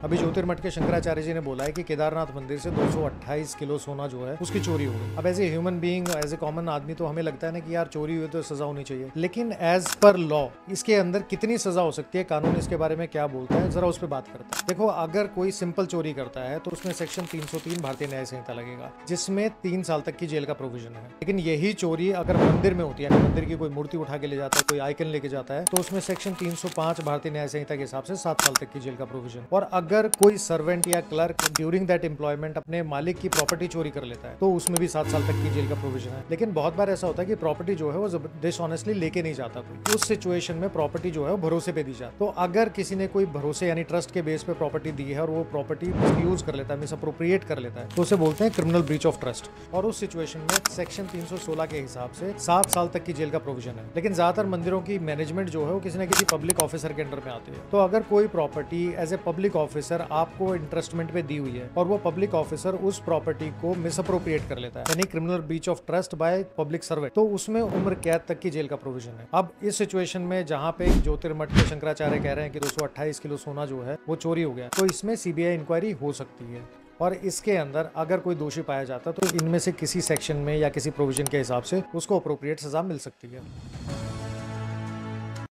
अभी ज्योतिर्मठ के शंकराचार्य जी ने बोला है कि केदारनाथ मंदिर से 228 किलो सोना जो है उसकी चोरी हो गई। अब as a human being, as a common आदमी तो हमें लगता है ना कि यार चोरी हुई तो सजा होनी चाहिए, लेकिन एज पर लॉ इसके अंदर कितनी सजा हो सकती है, कानून इसके बारे में क्या बोलता है, जरा उस पर बात करते हैं। देखो, अगर कोई सिंपल चोरी करता है तो उसमें सेक्शन 303 भारतीय न्याय संहिता लगेगा, जिसमें 3 साल तक की जेल का प्रोविजन है। लेकिन यही चोरी अगर मंदिर में होती है, मंदिर की कोई मूर्ति उठा के ले जाता है, कोई आइकन लेके जाता है, तो उसमें सेक्शन 305 भारतीय न्याय संहिता के हिसाब से 7 साल तक की जेल का प्रोविजन। और अगर कोई सर्वेंट या क्लर्क ड्यूरिंग दैट एम्प्लॉयमेंट अपने मालिक की प्रॉपर्टी चोरी कर लेता है तो उसमें भी 7 साल तक की जेल का प्रोविजन है। लेकिन बहुत बार ऐसा होता है कि प्रॉपर्टी जो है वो डिसऑनेस्टली लेके नहीं जाता कोई, उस सिचुएशन में प्रॉपर्टी जो है वो भरोसे पे दी जाती है। तो अगर किसी ने कोई भरोसे यानी ट्रस्ट के बेस पे प्रॉपर्टी दी है और वो प्रॉपर्टी यूज कर लेता है, मिसअप्रोप्रिएट कर लेता है, तो उसे बोलते हैं क्रिमिनल ब्रीच ऑफ ट्रस्ट। और उस सिचुएशन में सेक्शन 316 के हिसाब से 7 साल तक की जेल का प्रोविजन है। लेकिन ज्यादातर मंदिरों की मैनेजमेंट जो है वो किसी न किसी पब्लिक ऑफिसर के अंडर में आती है। तो अगर कोई property as a public officer आपको इंटरेस्टमेंट पे दी हुई है और वो पब्लिक ऑफिसर उस प्रॉपर्टी को मिसअप्रोप्रिएट कर लेता है, यानी criminal breach of trust by public servant, तो उसमें उम्र कैद तक की जेल का प्रोविजन है। अब इस सिचुएशन में जहां पे ज्योतिर्मठ के शंकराचार्य कह रहे हैं कि 228 किलो सोना जो है वो चोरी हो गया, तो इसमें सीबीआई इंक्वायरी हो सकती है। और इसके अंदर अगर कोई दोषी पाया जाता तो इनमें से किसी सेक्शन में या किसी प्रोविजन के हिसाब से उसको अप्रोप्रिएट सजा मिल सकती है।